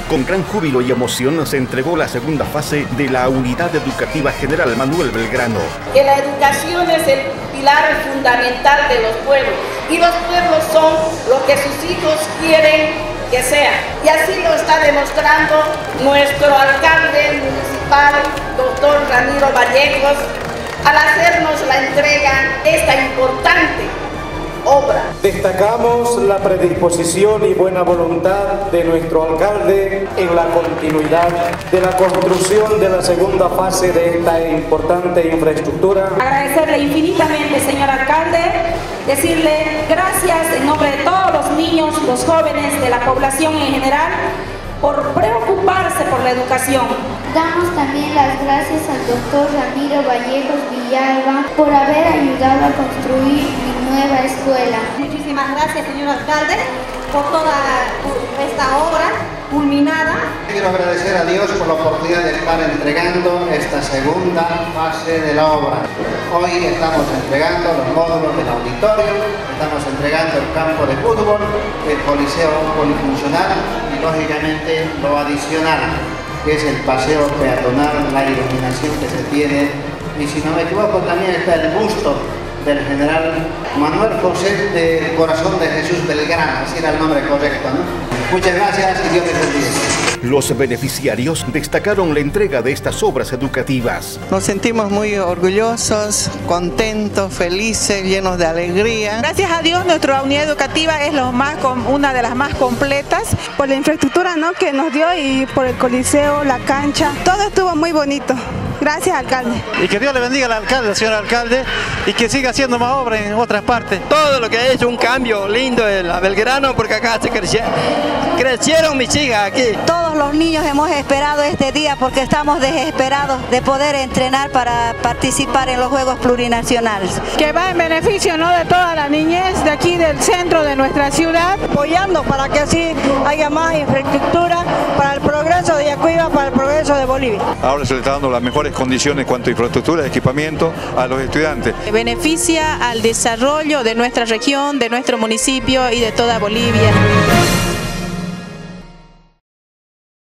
Con gran júbilo y emoción se entregó la segunda fase de la Unidad Educativa General Manuel Belgrano. Que la educación es el pilar fundamental de los pueblos y los pueblos son lo que sus hijos quieren que sean. Y así lo está demostrando nuestro alcalde municipal, doctor Ramiro Vallejos, al hacernos la entrega de esta importante obra. Destacamos la predisposición y buena voluntad de nuestro alcalde en la continuidad de la construcción de la segunda fase de esta importante infraestructura. Agradecerle infinitamente, señor alcalde, decirle gracias en nombre de todos los niños, los jóvenes, de la población en general, por preocuparse por la educación. Damos también las gracias al doctor Ramiro Vallejos Villalba por haber ayudado a construir mi nueva escuela. Muchísimas gracias, señor alcalde, por toda esta obra culminada. Quiero agradecer a Dios por la oportunidad de estar entregando esta segunda fase de la obra. Hoy estamos entregando los módulos del auditorio, estamos entregando el campo de fútbol, el coliseo polifuncional y lógicamente lo adicional, que es el paseo peatonal, la iluminación que se tiene, y si no me equivoco también está el busto del general Manuel José de Corazón de Jesús Belgrano, así era el nombre correcto, ¿no? Muchas gracias y Dios les bendiga. Los beneficiarios destacaron la entrega de estas obras educativas. Nos sentimos muy orgullosos, contentos, felices, llenos de alegría. Gracias a Dios nuestra unidad educativa es una de las más completas. Por la infraestructura, ¿no?, que nos dio, y por el coliseo, la cancha, todo estuvo muy bonito. Gracias, alcalde. Y que Dios le bendiga al alcalde, señor alcalde, y que siga haciendo más obras en otras partes. Todo lo que ha hecho un cambio lindo en la Belgrano, porque acá se crecieron mis hijas aquí. Todos los niños hemos esperado este día porque estamos desesperados de poder entrenar para participar en los Juegos Plurinacionales. Que va en beneficio, ¿no?, de toda la niñez de aquí del centro de nuestra ciudad, apoyando para que así haya más infraestructura para el progreso de Yacuiba, para el progreso de Bolivia. Ahora se le está dando las mejores condiciones en cuanto a infraestructura y equipamiento a los estudiantes. Beneficia al desarrollo de nuestra región, de nuestro municipio y de toda Bolivia.